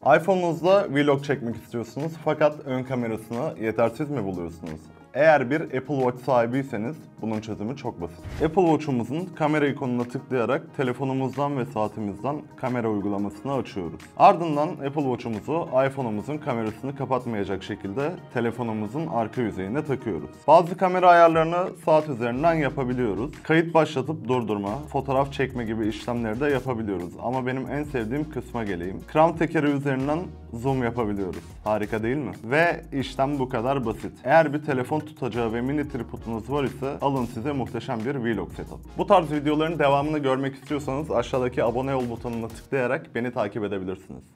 iPhone'unuzda vlog çekmek istiyorsunuz fakat ön kamerasını yetersiz mi buluyorsunuz? Eğer bir Apple Watch sahibiyseniz bunun çözümü çok basit. Apple Watch'umuzun kamera ikonuna tıklayarak telefonumuzdan ve saatimizden kamera uygulamasını açıyoruz. Ardından Apple Watch'umuzu iPhone'umuzun kamerasını kapatmayacak şekilde telefonumuzun arka yüzeyine takıyoruz. Bazı kamera ayarlarını saat üzerinden yapabiliyoruz. Kayıt başlatıp durdurma, fotoğraf çekme gibi işlemleri de yapabiliyoruz. Ama benim en sevdiğim kısma geleyim. Kram tekeri üzerinden zoom yapabiliyoruz. Harika değil mi? Ve işlem bu kadar basit. Eğer bir telefon tutacağı ve mini tripodunuz var ise alın size muhteşem bir vlog setup. Bu tarz videoların devamını görmek istiyorsanız aşağıdaki abone ol butonuna tıklayarak beni takip edebilirsiniz.